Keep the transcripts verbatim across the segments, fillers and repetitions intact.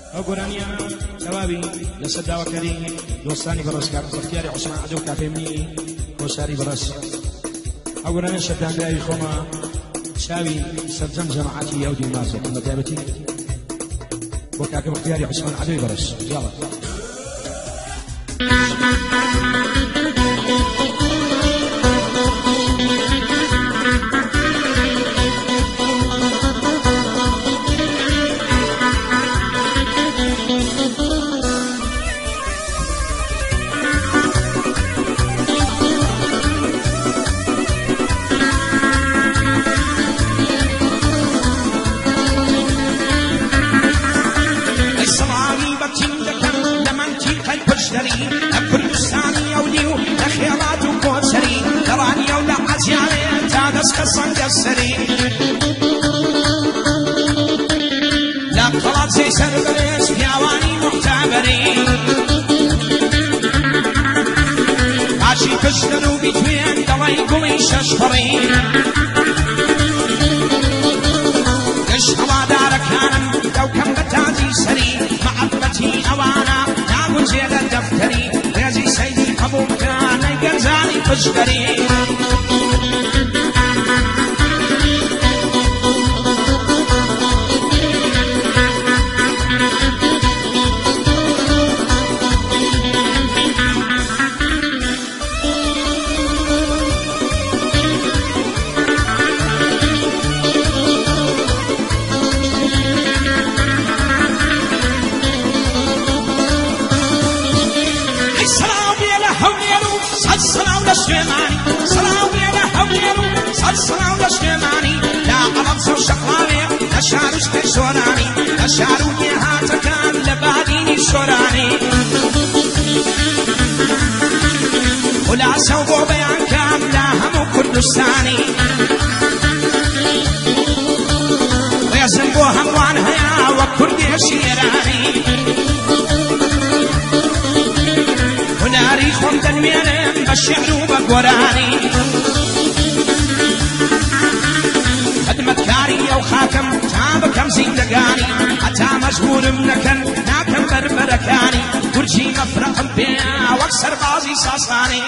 ئەو گۆرانیە جوابی لەسەر داواکاری دۆستانی بەڕێزکار بەختیاری عوسمان عەدەو کافێمنی کۆساری بەڕێز ئەو گۆرانە شەردانراوی خۆمە چاوی سەرجەم جەماعەتی ئەو دیمازۆ بە تایبەتی بۆ کاکە بەختیاری عوسمان عەدەوی بەڕێز یاڵە كالصنج السري لا طلعت زي سربريس في عواني معتبرين عاشي كشتنو بيتوين دوايقو يششفرين قشطوا دارك هانم لو كم بتاجي سري معبتي أوانا ناقل زيادة الدفتري ريزي سيدي أبو كان يقرزاني كشتري الصلاة والشماني لا قرب سو شقراوي نشارش كشوراني نشارو نهات كان لباديني شوراني ولا سوبو بيان كان لا همو كردستاني ويزنبو هموان هيا وكردي شيراني وناري خم تنميرم بالشعر وبقوراني مكاري أو خاكم تابكم زندقاني حتى مجبور منكن ناكم بربركاني ورجي مفرق بيا واكسر بازي ساساني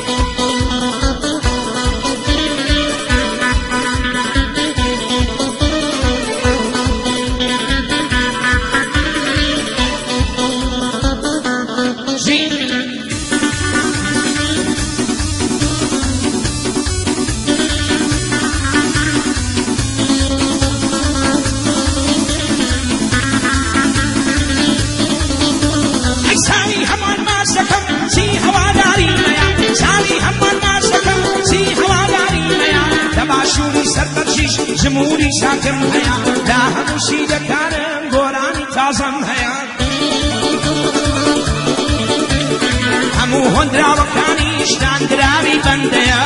جمهوري شاكم هيا لا همشي دكانم قراني تازم هيا همو هندرا وكاني شتان درامي بنديا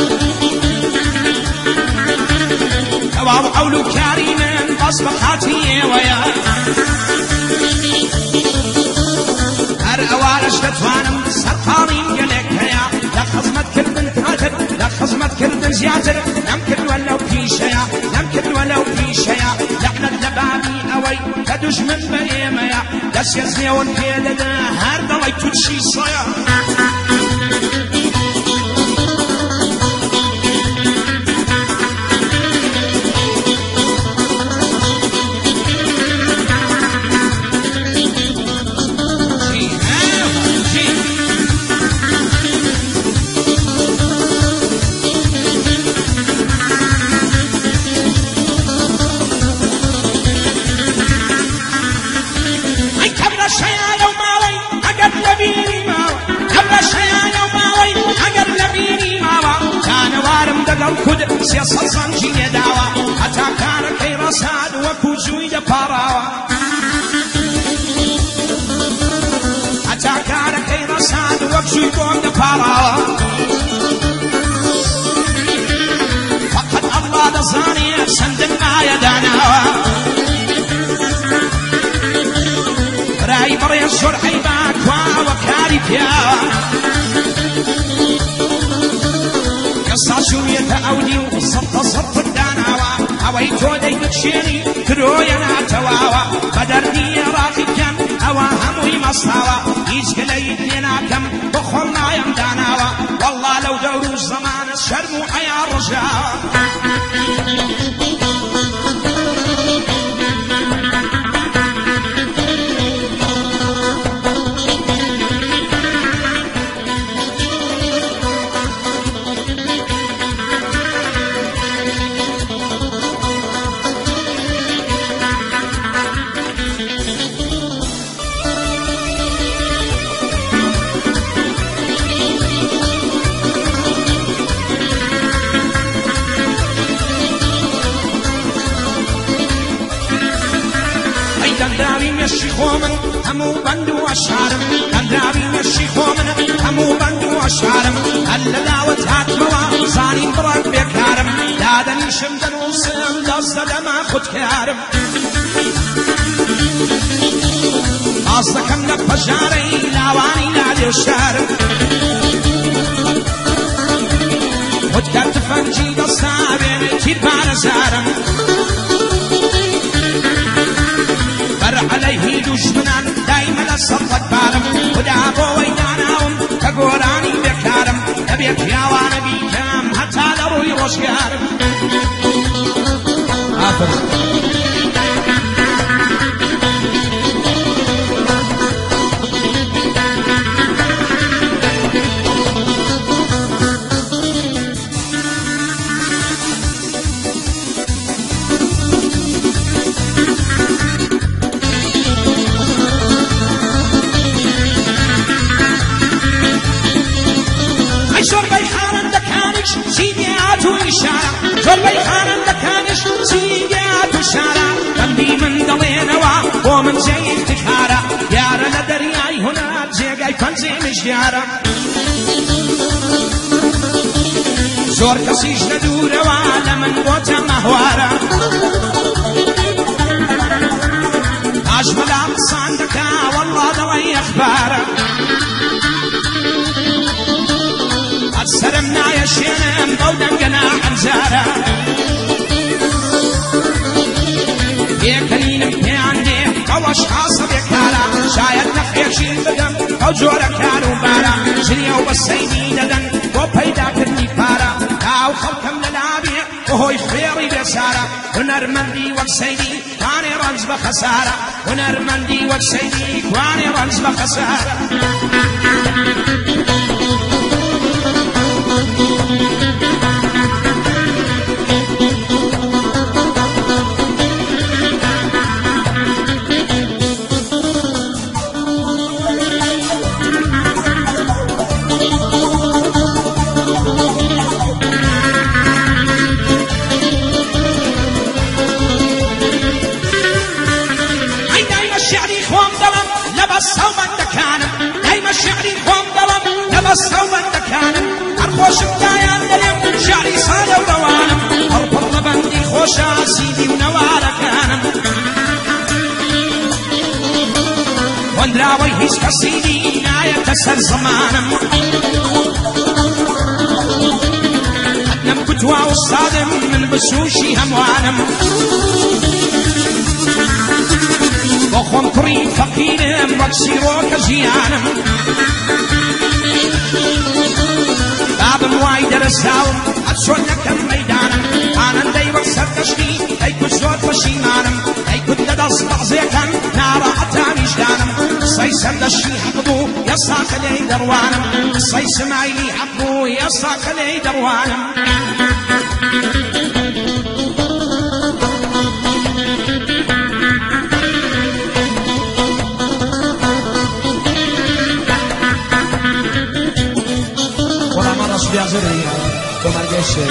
كواب قولو كاري من بصبقاتي ويا هر اوارش دتوانم سرطاني قلك هيا لا خزمت كردن تاتر لا خزمت كردن زياتر نمكن ولو بيشيا نمكن ولو بيشيا لعنة لبابي اوي تدوش من بريميا دس يزني ونكيد هر دواي تدشي صيا كد سياسة صنجية دعوة حتى كان كي رصاد وكوجوي دباراوة حتى كان كي رصاد وكوجوي دباراوة فقد الله دزاني سندن ما يداناوة راي بري الشرحي باكوا وكاري فياوة قصة شوية أودي وصفت صفت الداناوة ئەوەی تۆ دەیبچێنی کرۆیە ناتەواوە بە دەردی ڕاقی بکەم ئەوە هەمووی مەستاوە هیچ گلەیت لێ ناکەم بۆ خۆم نایم داناوە وەڵڵا لەو دەور و زەمانە شەرم و حەیا ڕژاوە مێشی خۆمن هەموو بەند و ئەشارم دەنراوی مێشی خۆمن هەموو بەند و ئەشارم هەر لە لاوەت هاتمەوە زانیم بڕات بێکارم دادەنیشم دەنووسم دەست دەدەمە خودکارم باس دەکەم لە پەژارەی لاوانی لالێ شارم خودکار تفەنگی دەستا بێنێ تیر پارەزارم عليه دشمنان دايما لسطك بارم ودا بوي داناوم كقوراني بكارم نبيك يا وانبي كام حتى لروي رشيارم آفر زۆربەی خانەندەکانیش سینگات و شارە بەندی من دەڵێنەوە بۆ من جێی افتخارە یارە لە دەریای هونەر جێگای پەنجێ مژیارە زۆر کەسیش لە دوورەوە لە من بۆتە مەهوارە ئاش بەلام قسان دەکا وەڵڵا دەڵی ئەخبارە سرم نایە شوێنم بەو دەنگەنا حەمزارە یەکەنینم پێیان دێ ئەوەش حاسە بێکارە شاید نەخێشی بدەم ئەو جۆرە کار و بارە ژنیە و بە سەیدی دەدەن بۆ پەیداکردنی پارە تاو خەڵکەم لەلابێ بەهۆی فێڕی بێسارە هونەرمەندی وەک سەیدی کوانێ ڕەنج بە خەسارە هونەرمەندی وەک سەیدی کوانێ ڕەنج بە خەسارە الصوبة دكانم هرخوشم دايان دلم شعري صادة وروانم هربر بندي خوشا سيدي ونوارا كانم واندراوي هيس كسيدي نايا تسر زمانم أدنم كتوا والصادم من بسوشي هموانم وخم كري فقيرم وكسيرو كزيانم بابم واي درساوم أتشون لكم ميدانم أنا داي وكسر تشكي أي كل زود فشيمانم أي كل ددس بعزيكم نارا أتاني جدانم صيسم دشي حقبو يصاك لي دروانم صيسم عيلي حقبو يصاك لي دروانم Spiazzeria, con Marghesce.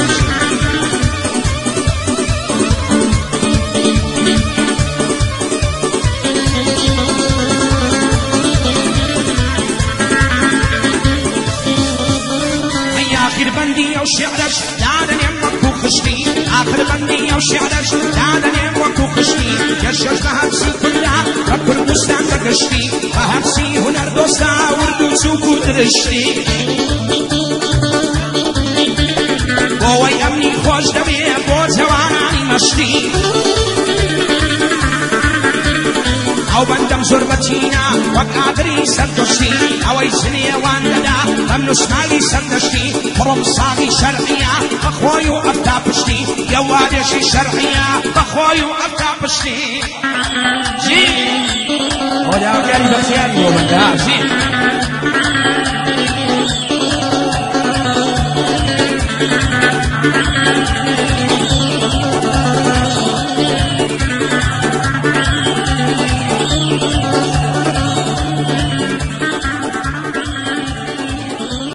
آخر بندي أو شعرش لا دنيم وكو خشتي آخر بندي أو شعرش لا دنيم وكو خشتي يشش بهبسي كلها ركل مستان بقشتي بهبسي هنر دوستا وردو سوكو درشتي بۆی ئەمنی خۆش دەبێ بۆ جوانانی مەشتی زۆر بەچینە وەک ئاگری سەردۆشتی ئەوەی زنێوان دەدا بەم نوسناوی سەردەشتی بڕۆم ساڵی شەرعیە بەخۆی و ئەفتا پشتی یەوارێشی شەرعیە بەخۆی و ئەفتا پشتی جی خۆداوەکاری بەختیاری بۆ بەندا جی